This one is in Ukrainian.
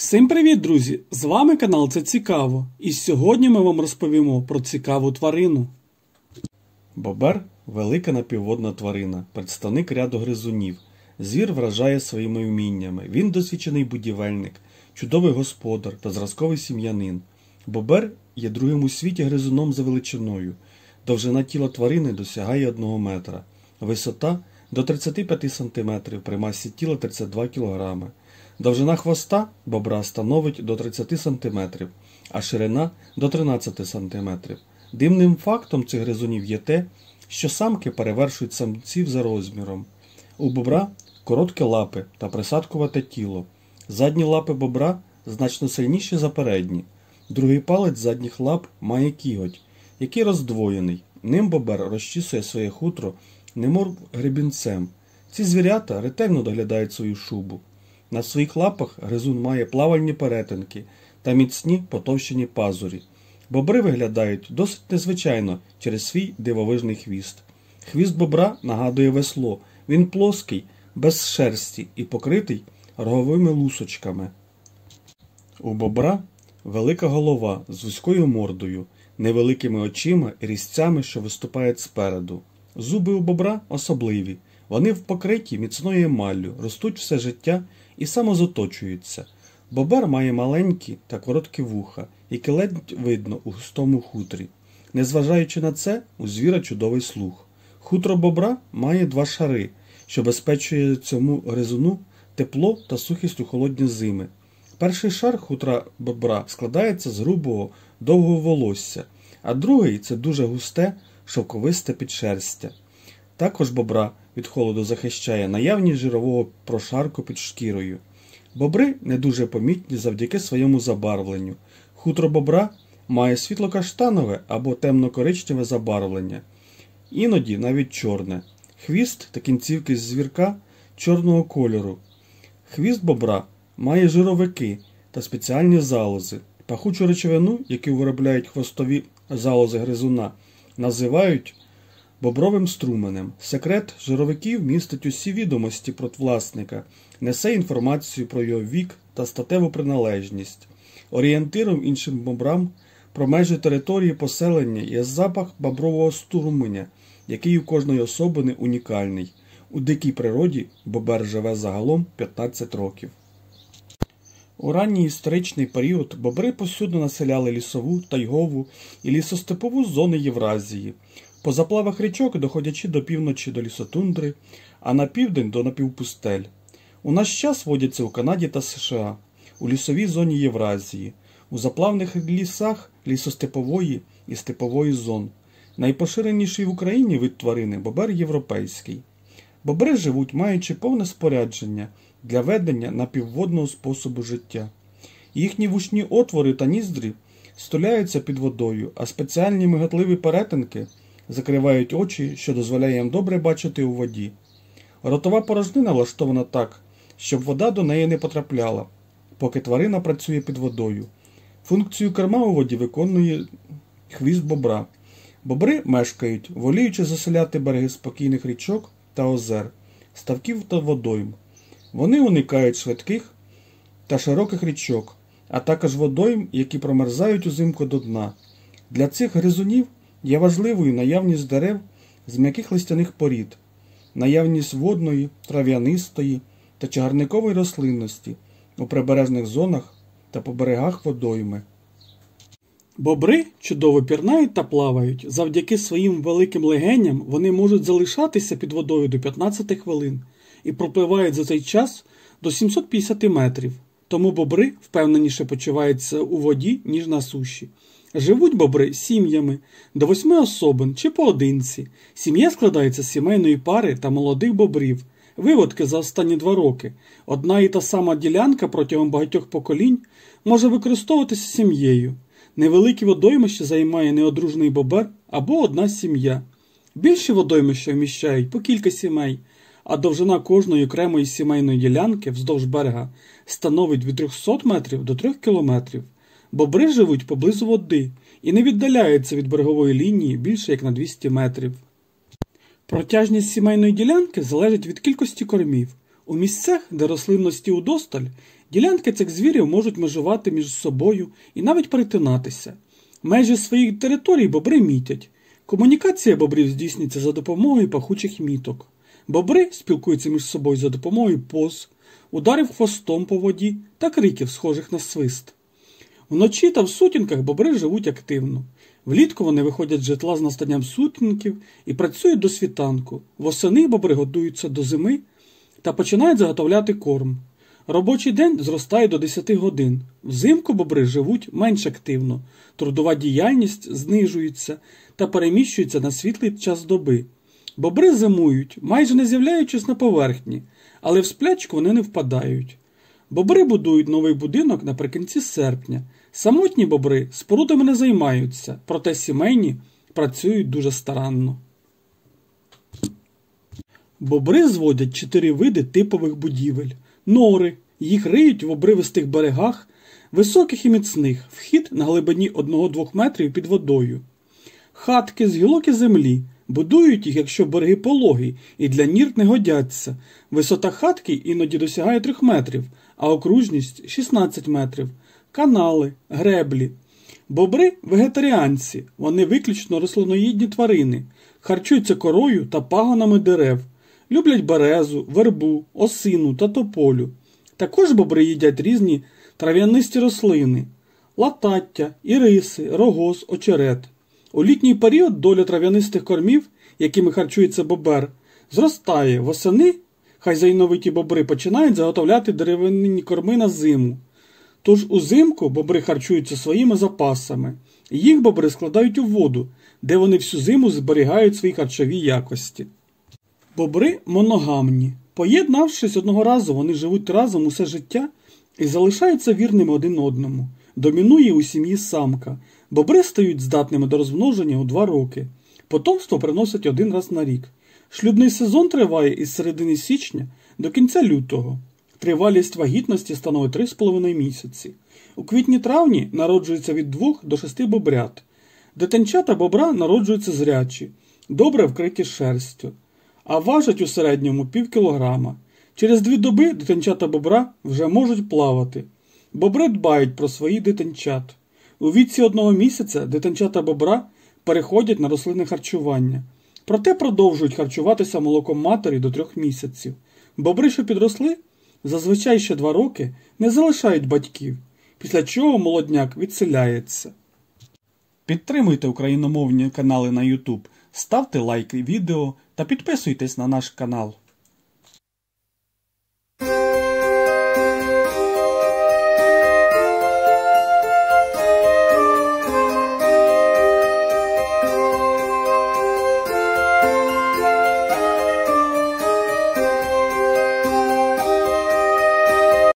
Всім привіт, друзі! З вами канал Це Цікаво. І сьогодні ми вам розповімо про цікаву тварину. Бобер – велика напівводна тварина, представник ряду гризунів. Звір вражає своїми вміннями. Він досвідчений будівельник, чудовий господар та зразковий сім'янин. Бобер є другим у світі гризуном за величиною. Довжина тіла тварини досягає 1 метра. Висота – до 35 см, при масі тіла 32 кг. Довжина хвоста бобра становить до 30 см, а ширина – до 13 см. Дивним фактом цих гризунів є те, що самки перевершують самців за розміром. У бобра короткі лапи та присадкувате тіло. Задні лапи бобра значно сильніші за передні. Другий палець задніх лап має кіготь, який роздвоєний. Ним бобер розчісує своє хутро, немов гребінцем. Ці звірята ретельно доглядають свою шубу. На своїх лапах гризун має плавальні перетинки та міцні потовщені пазурі. Бобри виглядають досить незвичайно через свій дивовижний хвіст. Хвіст бобра нагадує весло. Він плоский, без шерсті і покритий роговими лусочками. У бобра велика голова з вузькою мордою, невеликими очима і різцями, що виступають спереду. Зуби у бобра особливі. Вони покриті міцною емаллю, ростуть все життя і самозаточуються. Бобер має маленькі та короткі вуха, які ледь видно у густому хутрі. Незважаючи на це, у звіра чудовий слух. Хутро бобра має 2 шари, що забезпечує цьому гризуну тепло та сухість у холодні зими. Перший шар хутра бобра складається з грубого, довгого волосся, а другий – це дуже густе, шовковисте підшерстя. Також бобра від холоду захищає наявність жирового прошарку під шкірою. Бобри не дуже помітні завдяки своєму забарвленню. Хутро бобра має світло-каштанове або темно-коричневе забарвлення, іноді навіть чорне. Хвіст та кінцівки звірка чорного кольору. Хвіст бобра має жировики та спеціальні залози. Пахучу речовину, яку виробляють хвостові залози гризуна, називають бобровим струменем. Секрет жировиків містить усі відомості про власника, несе інформацію про його вік та статеву приналежність. Орієнтиром іншим бобрам про межі території поселення є запах бобрового струменя, який у кожної особини унікальний. У дикій природі бобер живе загалом 15 років. У ранній історичний період бобри повсюди населяли лісову, тайгову і лісостепову зони Євразії, по заплавах річок доходячи до півночі до лісотундри, а на південь до напівпустель. У наш час водяться у Канаді та США, у лісовій зоні Євразії, у заплавних лісах лісостепової і степової зон. Найпоширеніший в Україні вид тварини – бобер європейський. Бобри живуть, маючи повне спорядження для ведення напівводного способу життя. Їхні вушні отвори та ніздрі стуляються під водою, а спеціальні миготливі перетинки закривають очі, що дозволяє їм добре бачити у воді. Ротова порожнина влаштована так, щоб вода до неї не потрапляла, поки тварина працює під водою. Функцію керма у воді виконує хвіст бобра. Бобри мешкають, воліючи заселяти береги спокійних річок та озер, ставків та водойм. Вони уникають швидких та широких річок, а також водойм, які промерзають узимку до дна. Для цих гризунів є важливою наявність дерев з м'яких листяних порід, наявність водної, трав'янистої та чагарникової рослинності у прибережних зонах та по берегах водойми. Бобри чудово пірнають та плавають. Завдяки своїм великим легеням вони можуть залишатися під водою до 15 хвилин і пропливають за цей час до 750 метрів. Тому бобри впевненіше почуваються у воді, ніж на суші. Живуть бобри сім'ями до 8 особин чи поодинці. Сім'я складається з сімейної пари та молодих бобрів. Виводки за останні 2 роки. Одна і та сама ділянка протягом багатьох поколінь може використовуватися сім'єю. Невеликі водоймища займає неодружний бобер або одна сім'я. Більші водоймища вміщають по кілька сімей, а довжина кожної окремої сімейної ділянки вздовж берега становить від 300 метрів до 3 кілометрів. Бобри живуть поблизу води і не віддаляються від берегової лінії більше як на 200 метрів. Протяжність сімейної ділянки залежить від кількості кормів. У місцях, де рослинності удосталь, Ділянки цих звірів можуть межувати між собою і навіть перетинатися. Межі своїх територій бобри мітять. Комунікація бобрів здійснюється за допомогою пахучих міток. Бобри спілкуються між собою за допомогою поз, ударів хвостом по воді та криків, схожих на свист. Вночі та в сутінках бобри живуть активно. Влітку вони виходять з житла з настанням сутінків і працюють до світанку. Восени бобри готуються до зими та починають заготовляти корм. Робочий день зростає до 10 годин. Взимку бобри живуть менш активно, трудова діяльність знижується та переміщується на світлий час доби. Бобри зимують, майже не з'являючись на поверхні, але в сплячку вони не впадають. Бобри будують новий будинок наприкінці серпня. Самотні бобри спорудами не займаються, проте сімейні працюють дуже старанно. Бобри зводять 4 види типових будівель. Нори. Їх риють в обривистих берегах, високих і міцних, вхід на глибині 1-2 метрів під водою. Хатки з гілок і землі. Будують їх, якщо береги пологі, і для нір не годяться. Висота хатки іноді досягає 3 метрів, а окружність – 16 метрів. Канали, греблі. Бобри – вегетаріанці, вони виключно рослиноїдні тварини, харчуються корою та пагонами дерев, люблять березу, вербу, осину та тополю. Також бобри їдять різні трав'янисті рослини – латаття, іриси, рогоз, очерет. У літній період доля трав'янистих кормів, якими харчується бобер, зростає. Восени хазяйновиті бобри починають заготовляти деревинні корми на зиму. Тож узимку бобри харчуються своїми запасами. Їх бобри складають у воду, де вони всю зиму зберігають свої харчові якості. Бобри моногамні. Поєднавшись одного разу, вони живуть разом усе життя і залишаються вірними один одному. Домінує у сім'ї самка. Бобри стають здатними до розмноження у 2 роки. Потомство приносять 1 раз на рік. Шлюбний сезон триває із середини січня до кінця лютого. Тривалість вагітності становить 3,5 місяці. У квітні-травні народжується від 2 до 6 бобрят. Дитинчата бобра народжуються зрячі, добре вкриті шерстю, а важать у середньому пів кілограма. Через 2 доби дитинчата бобра вже можуть плавати. Бобри дбають про своїх дитинчат. У віці 1 місяця дитинчата бобра переходять на рослинне харчування. Проте продовжують харчуватися молоком матері до 3 місяців. Бобри, що підросли, зазвичай ще 2 роки не залишають батьків, після чого молодняк відселяється. Підтримуйте україномовні канали на YouTube, ставте лайки відео та підписуйтесь на наш канал.